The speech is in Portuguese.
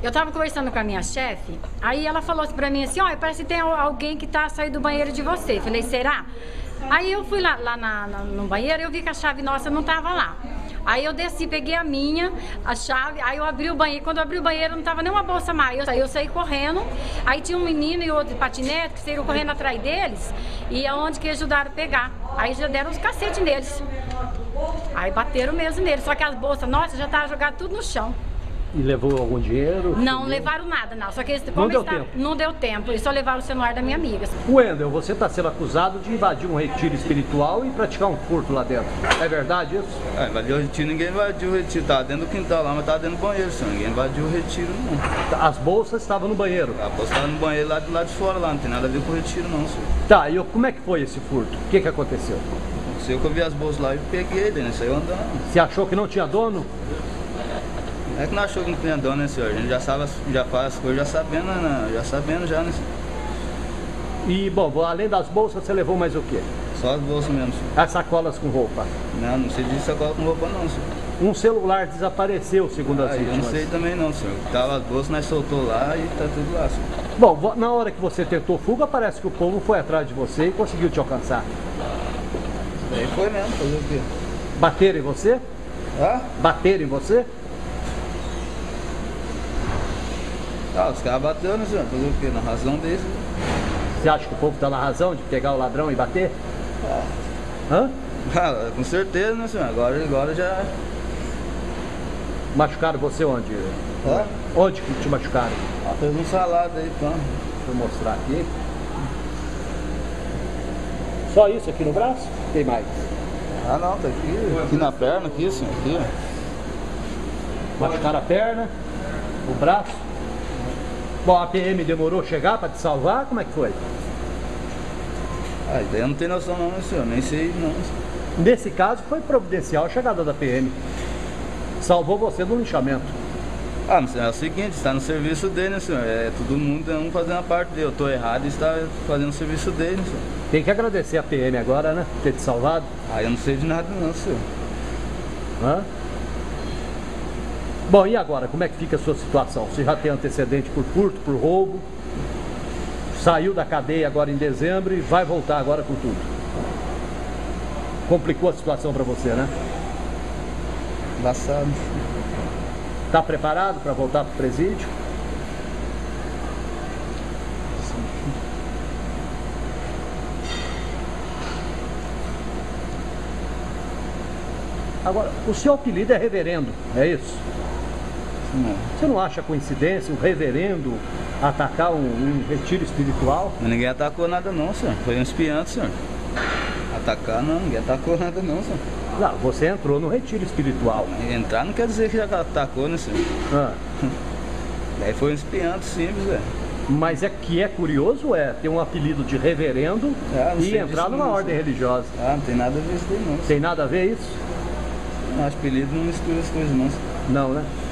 Eu tava conversando com a minha chefe, aí ela falou assim pra mim assim, ó, parece que tem alguém que tá saindo do banheiro de você. Falei, será? Aí eu fui lá no banheiro e eu vi que a chave nossa não tava lá. Aí eu desci, peguei a minha, a chave, aí eu abri o banheiro. Quando eu abri o banheiro não tava nem uma bolsa mais. Eu saí correndo, aí tinha um menino e outro de patinete que saíram correndo atrás deles e aonde que eles ajudaram a pegar. Aí já deram os cacetes neles. Aí bateram mesmo neles, só que as bolsas nossas já estavam jogadas tudo no chão. E levou algum dinheiro? Não levaram nada, não. Só que eles, como não deu tempo. Eles só levaram o celular da minha amiga. Wendel, você está sendo acusado de invadir um retiro espiritual e praticar um furto lá dentro. É verdade isso? Invadiu o retiro, ninguém invadiu o retiro. Tava dentro do quintal lá, mas tava dentro do banheiro, senhor. Ninguém invadiu o retiro, não. As bolsas estavam no banheiro? A bolsa estava no banheiro lá do lado de fora, lá. Não tem nada a ver com o retiro, não, senhor. Tá, e como é que foi esse furto? O que aconteceu? Eu que eu vi as bolsas lá e peguei ele, né? Saiu andando. Você achou que não tinha dono? É que não achou que não tinha dono, né, senhor? A gente já sabe, já faz as coisas já sabendo, né? Já sabendo já, né, senhor? E, bom, além das bolsas, você levou mais o quê? Só as bolsas mesmo, senhor. As sacolas com roupa? Não sei de sacola com roupa não, senhor. Um celular desapareceu, segundo as vítimas. Eu não sei também não, senhor. Tava as bolsas, nós soltou lá e tá tudo lá, senhor. Bom, na hora que você tentou fuga, parece que o povo foi atrás de você e conseguiu te alcançar. Aí foi mesmo, fazer o quê? Bateram em você? Hã? Bateram em você? Os caras bateram, né, senhor? Fazer o quê? Na razão deles. Você acha que o povo tá na razão de pegar o ladrão e bater? Hã? Com certeza, né, senhor? Agora já... Machucaram você onde? Hã? Onde que te machucaram? Fez um salado aí, então. Deixa eu mostrar aqui. Só isso aqui no braço? Tem mais? Não, tá aqui. Aqui na perna, aqui, senhor. Aqui, ó. Machucaram a perna, o braço. Bom, a PM demorou a chegar para te salvar? Como é que foi? Daí eu não tenho noção não, né, senhor? Nem sei não. Nesse caso foi providencial a chegada da PM. Salvou você do linchamento. Senhor, é o seguinte, está no serviço dele, né, senhor? Todo mundo fazendo a parte dele. Eu tô errado e está fazendo o serviço dele, né, senhor? Tem que agradecer a PM agora, né? Ter te salvado. Eu não sei de nada não, senhor. Hã? Bom, e agora? Como é que fica a sua situação? Você já tem antecedente por furto, por roubo, saiu da cadeia agora em dezembro e vai voltar agora com tudo. Complicou a situação para você, né? Embaçado. Tá preparado para voltar pro presídio? Agora, o seu apelido é reverendo, é isso? Não. Você não acha coincidência o reverendo atacar um retiro espiritual? Ninguém atacou nada não, senhor. Foi um espiante, senhor. Atacar não, ninguém atacou nada não, senhor. Não, você entrou no retiro espiritual. Entrar não quer dizer que já atacou, né, senhor? Daí foi um espiante simples, velho. Mas é curioso ter um apelido de reverendo e entrar numa ordem religiosa. Não tem nada a ver isso daí não. Tem nada a ver isso? Não, apelido não mistura as coisas não. Não, né?